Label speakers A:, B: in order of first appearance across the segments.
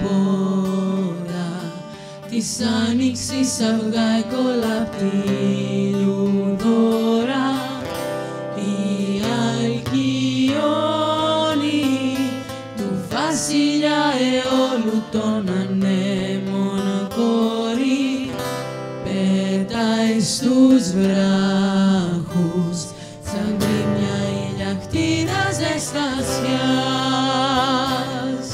A: πόρα της άνοιξης αυγά εκολαπτήλιου δώρα. Η Αλκιόνη του βασιλιά αιώλου των ανέμων κόρη πετάει στους βράχους σαν γκρίμια ηλιακτήρα ζεστασιάς.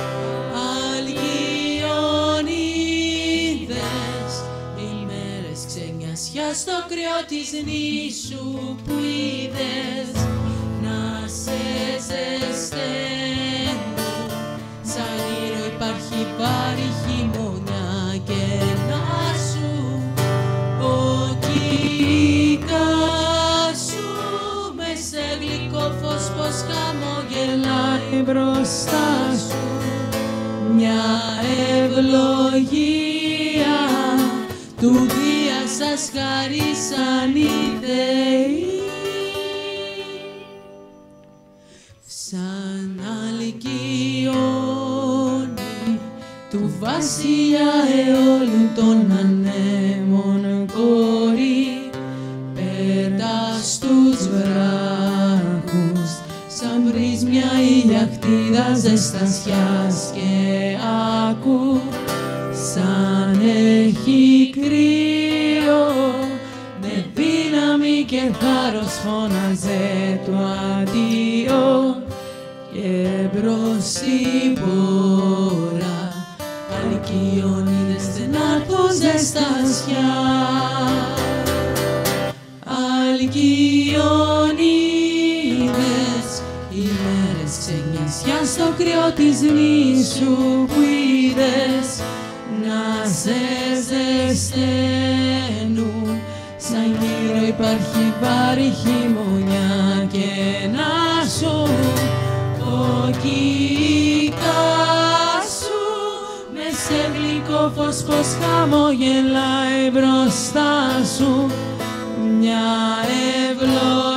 A: Αλκιονίδες, ημέρες ξενιασιάς στο κρυό της νήσου που είδες να σε ζεσταίνουν. Σαν ήρω υπάρχει πάρει χειμωνιά και να σου ο κοίτας σου με σε γλυκό φως πως χαμογελάει μπροστά σου. Μια ευλογία του Δία σας χαρίσαν οι Θεοί. Σαν Αλκιόνη του βασιλιά αιώλου των ανέμων κόρη πετάς στους βράχους σαν βρεις μια ηλιακτήρα ζεστασιάς και άκου σαν έχει κρύο με δύναμη και θάρρος φώναζε το αντίο και μπρος η πόρα Αλκιονίδες δεν άρθω ζεστασιά. Αλκιονίδες, ημέρες ξενιασιά στο κρυό της νήσου που είδες να σε ζεσταίνουν. Σαν γύρω υπάρχει πάρει χειμωνιά και να σου ο κοίτας σου με σε γλυκό φως πως χαμογελάει μπροστά σου. Μια ευλογία